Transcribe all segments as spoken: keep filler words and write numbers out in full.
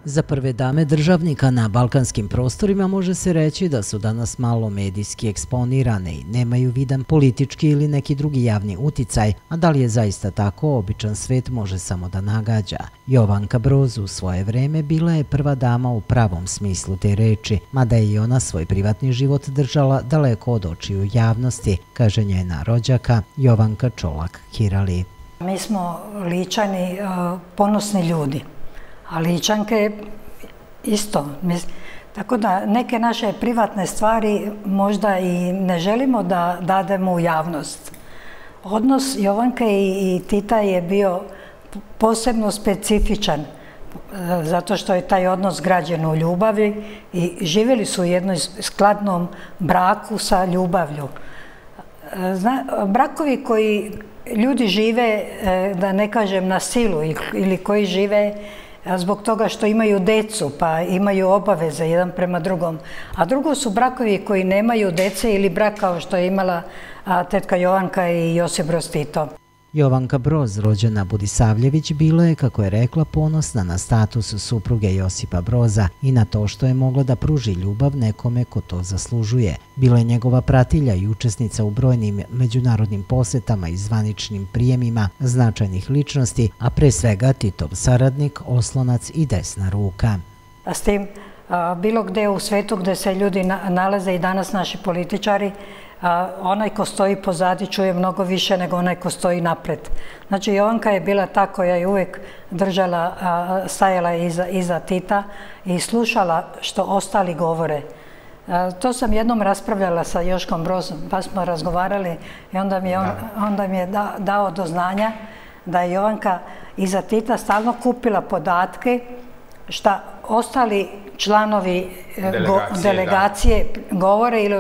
Za prve dame državnika na balkanskim prostorima može se reći da su danas malo medijski eksponirane i nemaju vidan politički ili neki drugi javni uticaj, a da li je zaista tako, običan svet može samo da nagađa. Jovanka Broz u svoje vreme bila je prva dama u pravom smislu te reči, mada je i ona svoj privatni život držala daleko od očiju javnosti, kaže njena rođaka Jovanka Čolak-Kirali. Mi smo Ličani ponosni ljudi. A Ličanke isto. Tako da neke naše privatne stvari možda i ne želimo da dademo u javnost. Odnos Jovanke i Tita je bio posebno specifičan, zato što je taj odnos građen u ljubavi i živjeli su u jednom skladnom braku sa ljubavlju. Brakovi koji ljudi žive, da ne kažem na silu, ili koji žive zbog toga što imaju decu pa imaju obaveze jedan prema drugom. A drugo su brakovi koji nemaju dece ili brak kao što je imala tetka Jovanka i Josip Broz Tito. Jovanka Broz, rođena Budisavljević, bila je, kako je rekla, ponosna na status supruge Josipa Broza i na to što je mogla da pruži ljubav nekome ko to zaslužuje. Bila je njegova pratilja i učesnica u brojnim međunarodnim posetama i zvaničnim prijemima značajnih ličnosti, a pre svega Titov saradnik, oslonac i desna ruka. A s tim, bilo gde u svetu gde se ljudi nalaze i danas naši političari, onaj ko stoji pozadi čuje mnogo više nego onaj ko stoji napred. Znači, Jovanka je bila ta koja je uvijek držala, stajala iza Tita i slušala što ostali govore. To sam jednom raspravljala sa Joškom Brozom, pa smo razgovarali i onda mi je dao do znanja da je Jovanka iza Tita stalno kupila podatke šta ostali članovi delegacije govore ili o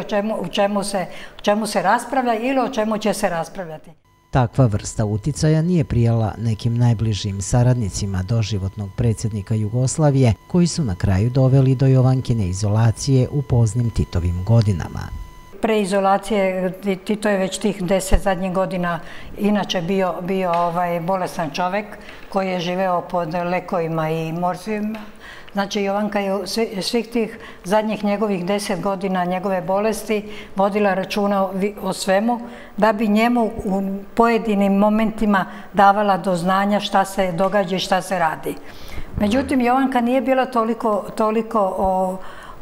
čemu se raspravlja ili o čemu će se raspravljati. Takva vrsta uticaja nije prijala nekim najbližim saradnicima doživotnog predsjednika Jugoslavije, koji su na kraju doveli do Jovankine izolacije u poznim Titovim godinama. Pre izolacije Tito je već tih deset zadnjih godina inače bio bolestan čovjek koji je živeo pod lekovima i morfijima. Znači, Jovanka je svih tih zadnjih njegovih deset godina njegove bolesti vodila računa o svemu, da bi njemu u pojedinim momentima davala do znanja šta se događa i šta se radi. Međutim, Jovanka nije bila toliko,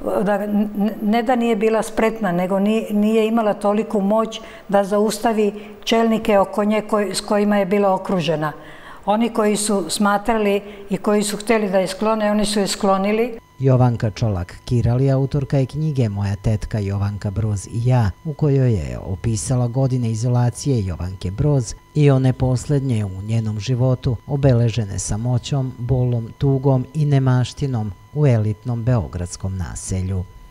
ne da nije bila spretna, nego nije imala toliku moć da zaustavi čelnike oko nje s kojima je bila okružena. Oni koji su smatrali i koji su htjeli da je sklone, oni su je sklonili. Jovanka Čolak-Kirali, autorka je knjige Moja tetka Jovanka Broz i ja, u kojoj je opisala godine izolacije Jovanke Broz i one posljednje u njenom životu, obeležene samoćom, bolom, tugom i nemaštinom u elitnom beogradskom naselju.